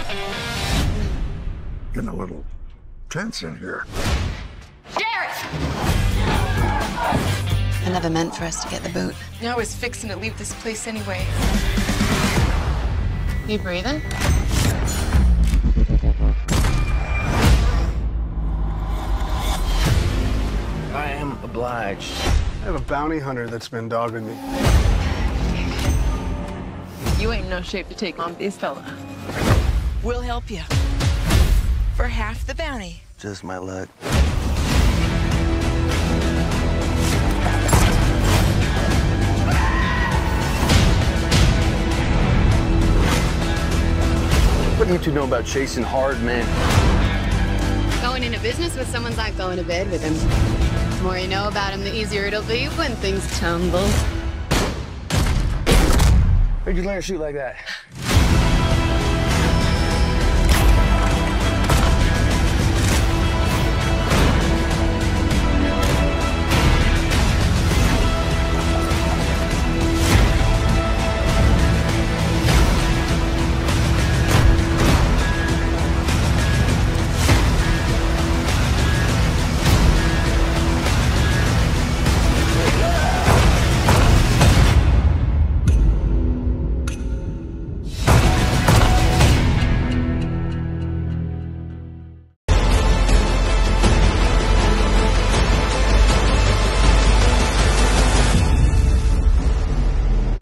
Getting a little tense in here. I never meant for us to get the boot. I was fixing to leave this place anyway. You breathing? I am obliged. I have a bounty hunter that's been dogging me. You ain't in no shape to take on this fella. We'll help you. For half the bounty. Just my luck. What do you two know about chasing hard men? Going into business with someone's like going to bed with him. The more you know about him, the easier it'll be when things tumble. Where'd you learn to shoot like that?